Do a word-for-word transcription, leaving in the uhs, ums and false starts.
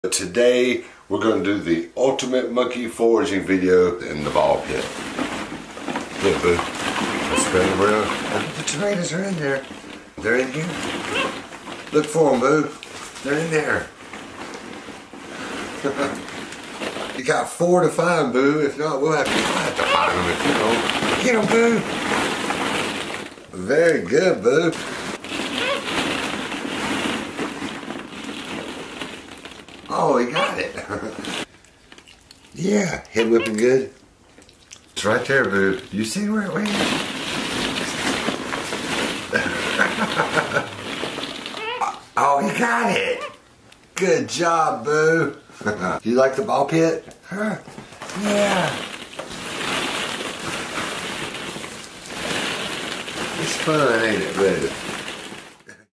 Today we're going to do the ultimate monkey foraging video in the ball pit. Look, boo. Let's spin them around. And the tomatoes are in there. They're in here. Look for them, boo. They're in there. You got four to find, boo. If not, we'll have to, we'll have to find them if you don't. Get them, boo. Very good, boo. Oh, he got it. Yeah, head whipping good. It's right there, boo. You see where it went? Oh, he got it. Good job, boo. Do you like the ball pit? Huh? Yeah. It's fun, ain't it, boo?